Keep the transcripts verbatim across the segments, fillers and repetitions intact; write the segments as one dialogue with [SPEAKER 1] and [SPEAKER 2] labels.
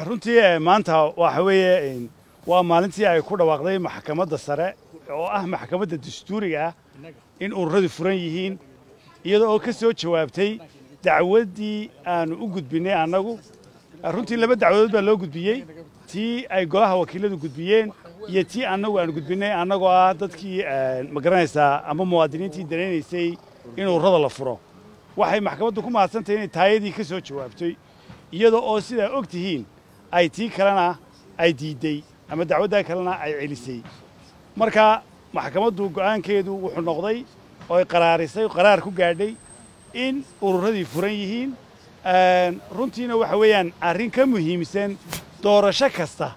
[SPEAKER 1] runtii maanta waxa weeye waa maalintii ay ku dhawaaqday maxkamadda sare oo ah maxkamadda dastuuriga ah in ururadu furan yihiin iyadoo oo ka soo jawaabtay dacwadii aanu u gudbinay annagu runtii laba dacwadood baa loo gudbiyey tii ay golaha wakiiladu gudbiyeen iyo tii annagu aanu gudbinay annagoo ah dadkii ma garanaysaa ama muwaadiniintii dareenaysay in ururada la furo waxay maxkamaddu ku mahadsantahay inay taayadii ka soo jawaabtay iyadoo oo sidaa og tihiin ay tii kalena ay diiday ama dacwadda kalena ay celisay marka maxkamaddu go'aankeedu wuxuu noqday oo ay qaraarisay qaraar ku gaadhay in ururadii furan yihiin runtiina waxa weeyaan arrin ka muhiimsan doorasho kasta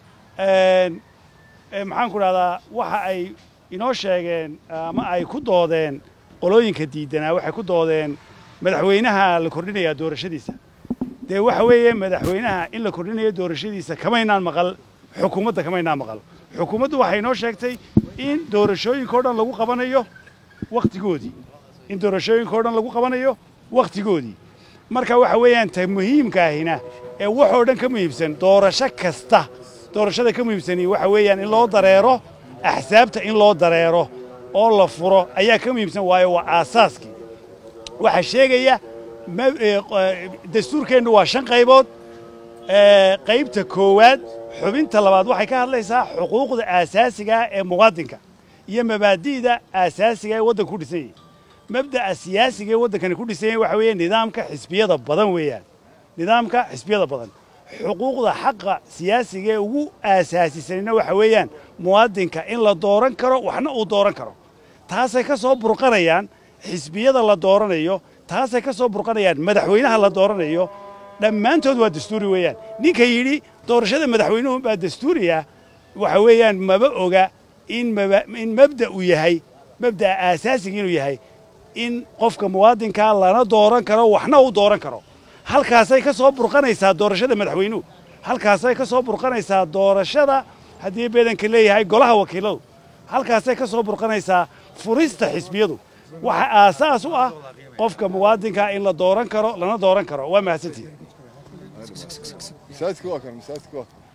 [SPEAKER 1] maxaan ku dhahdaa waxa ay inoo sheegeen ama ay ku doodeen qolooyinka diidanaa waxay ku doodeen madaxweynaha la kordhinayaa doorashadiisa dee waxa weeye madaxweynaha in la kordhinayo doorashadiisa kamaynaan maqal xukuumadda kamaynaan maqal xukuumaddu waxay inoo sheegtay in doorashooyinka oo dhan lagu qabanayo wakhtigoodii in doorashooyinka oo dhan lagu qabanayo wakhtigoodii marka waxa weeyaan ta muhiimka ahina ee waxoo dhan ka muhiimsan doorasho kasta doorashada ka muhiimsani waxa weeyaan in loo dareero axsaabta in loo dareero oo la furo ayaa ka muhiimsan waayo waa aasaaskii waxaa sheegaya dastuurkeennu waa shan qaybood qaybta koowaad xubinta labaad waxay ka hadlaysaa xuquuqda aasaasiga ee muwaadinka iyo mabaadi'da aasaasiga ee waddanka ku dhisan yahay mabda'a siyaasiga ee waddankani ku dhisan yahay waxa weeye nidaamka xisbiyada badan weeyaan nidaamka xisbiyada badan xuquuqda xaqa siyaasiga ee ugu aasaasisanina waxa weeyaan muwaadinka in la dooran karo waxna uu dooran karo taasay ka soo burqanayaan xisbiyada la dooranayo taasay ka soo burqanayaan madaxweynaha la dooranayo dhammaantood waa dastuuri weeyaan ninka yidhi doorashada madaxweynuhu baa dastuuriya waxa weeyaan maba oga in in mabda uu yahay mabda'a aasaasiga inuu yahay in qofka muwaadinkaa lana dooran karo waxna uu dooran karo halkaasay ka soo burqanaysaa doorashada madaxweynuhu halkaasay ka soo burqanaysaa doorashada haddii beedanka leeyahay golaha wakiiladu halkaasay ka soo burqanaysaa furista xisbiyadu waxa aasaas u ah qofka muwaadinka in la dooran karo lana dooran karo waa mahadsantihiin